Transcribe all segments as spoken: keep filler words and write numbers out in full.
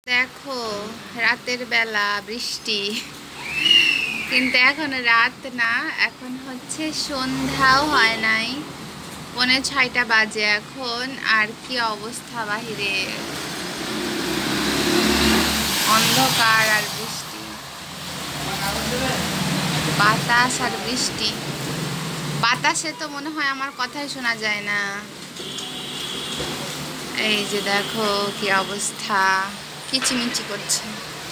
দেখো রাতের বেলা বৃষ্টি, কিন্তু এখন রাত না, এখন হচ্ছে সন্ধ্যাও হয় নাই, পৌনে ছয়টা বাজে এখন। আর কি অবস্থা বাহিরে, অন্ধকার আর বৃষ্টি, বাতাস আর বৃষ্টি। বাতাসে তো মনে হয় আমার কথাই শোনা যায় না। এই যে দেখো কি অবস্থা, কিচিমিচি করছে।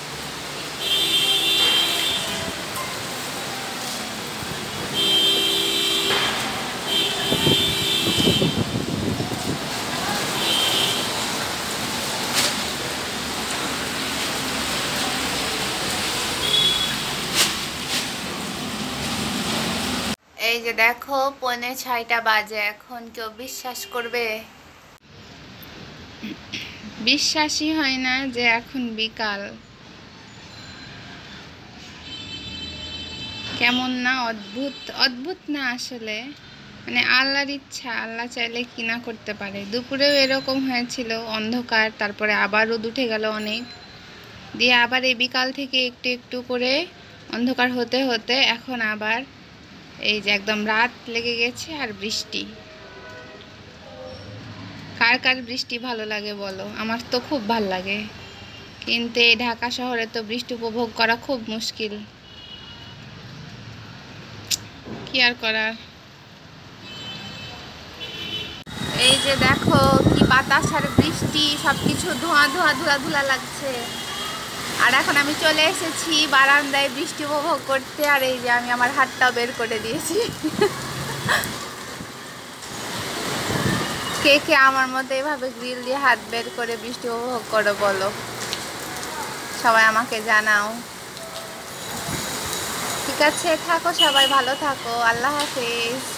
এই যে দেখো পৌনে ছয়টা বাজে এখন, কেউ বিশ্বাস করবে? বিশ্বাসই হয় না যে এখন বিকাল। কেমন না অদ্ভুত, অদ্ভুত না আসলে, মানে আল্লাহর ইচ্ছা, আল্লাহ চাইলে কি না করতে পারে। দুপুরেও এরকম হয়েছিল অন্ধকার, তারপরে আবার রোদ উঠে গেল অনেক, দিয়ে আবার এই বিকাল থেকে একটু একটু করে অন্ধকার হতে হতে এখন আবার এই যে একদম রাত লেগে গেছে আর বৃষ্টি। কার কার বৃষ্টি ভালো লাগে বলো? আমার তো খুব ভালো লাগে, কিন্তু এই ঢাকা শহরে তো বৃষ্টি উপভোগ করা খুব মুশকিল। কি আর করার। এই যে দেখো কি বাতাস আর বৃষ্টি, সবকিছু ধোঁয়া ধোঁয়া ধুলা ধুলা লাগছে। আর এখন আমি চলে এসেছি বারান্দায় বৃষ্টি উপভোগ করতে। আর এই যে আমি আমার হাতটাও বের করে দিয়েছি। কে কে আমার মতো এভাবে গ্রিল দিয়ে হাত বের করে বৃষ্টি উপভোগ করো বলো, সবাই আমাকে জানাও। ঠিক আছে, থাকো সবাই, ভালো থাকো, আল্লাহ হাফেজ।